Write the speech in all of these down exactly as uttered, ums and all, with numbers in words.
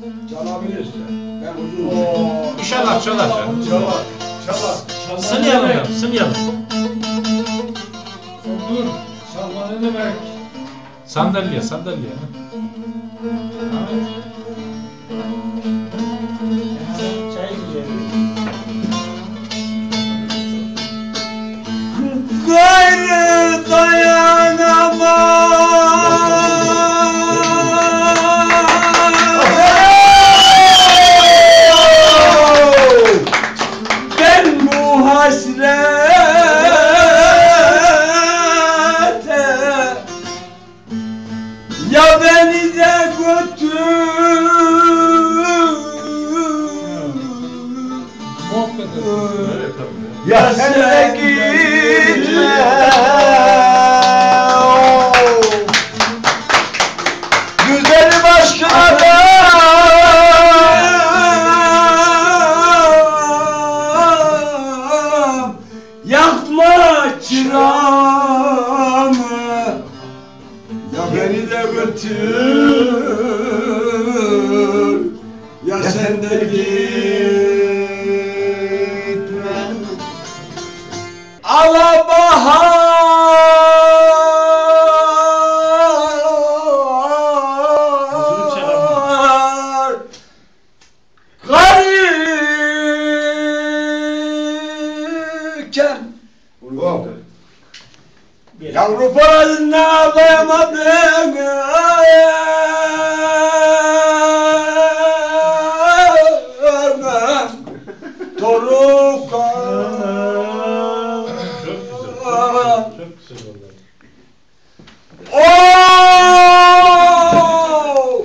Çalabilirsin. Ben uzun. İnşallah çalar. Çalar. Çalar. Sınayalım ya, sınayalım. Sen dur. Çalma ne demek? Sandalye, sandalye. Çay içeceğiz. Gayrı dayanamam. Ben bu hasrete ya beni de götür. Muhabbet Ya sen de gitme. Güzelim aşkına da yakma çırağımı. Ya beni de götür. Ya sen de gitme. Alabahar garipken yavru parazına ağlayamadım. Toruka Çok güzel oldu. Of!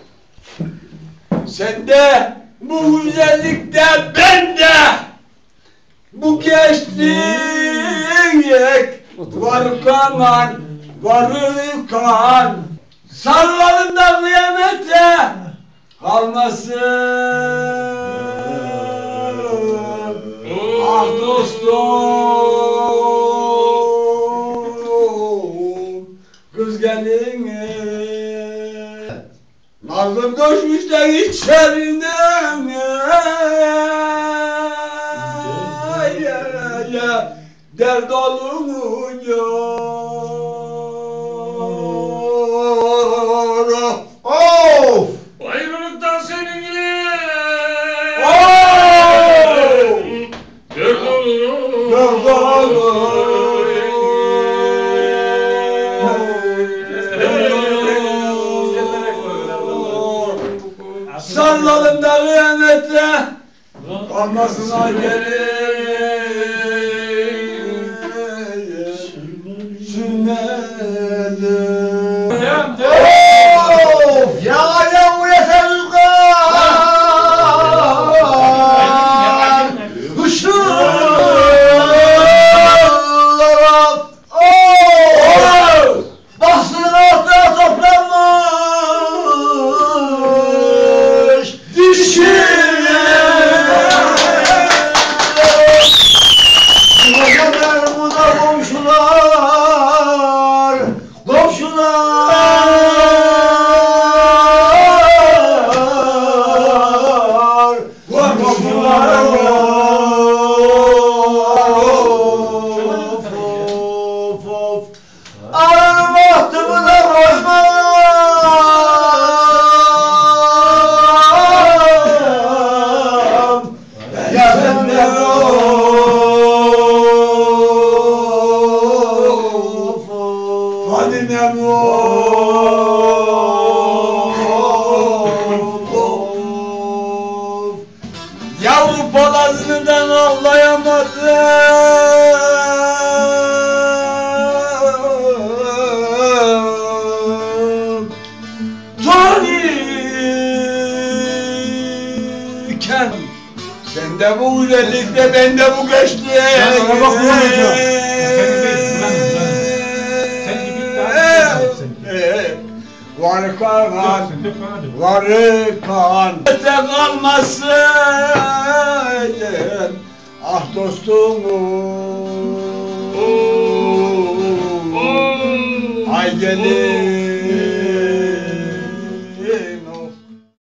Sende bu güzellikte bende bu gençlik var kanan var kan sarılalım da kıyamete kalmasın. Ah dostum, kız gelin nazım koşmuş da içerinden ya ya dert oluyor. Of! Ayrılıktan seninle. Of! Dört olur. Dört olur. Sallalım da kıyamete kalmasına gelin sünnelim. Of! Yağacağım bu yeter rüzgar Hışırlara of! Baksın ortaya toplanmış dişi. Bu da komşular, komşular, komşular. Of, of, of. Ağrı bahtımı da koymam. Ya sen de of, hadi ne bu? Yavru palazından ağlayamadım. Toniken sen de bu güzellikte ben de bu gençliğe. Sen ona bak, bu olacak. Sen değil, buranın, buranın. Sen gibi daha güzel, sen gibi. Var kalan, Sen de bana de. var kalan. Te kalmasın, ah dostum. Ay gelin.